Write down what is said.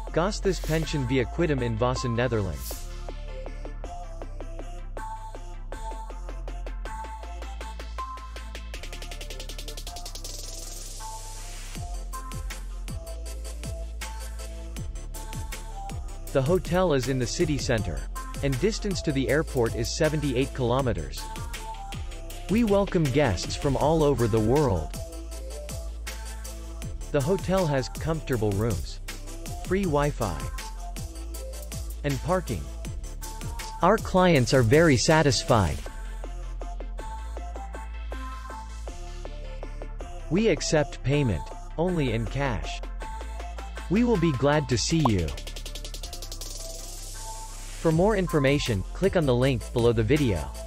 Gasthuis Pension Via Quidam in Vaassen, Netherlands. The hotel is in the city center, and distance to the airport is 78 kilometers. We welcome guests from all over the world. The hotel has comfortable rooms, free Wi-Fi, and parking. Our clients are very satisfied. We accept payment only in cash. We will be glad to see you. For more information, click on the link below the video.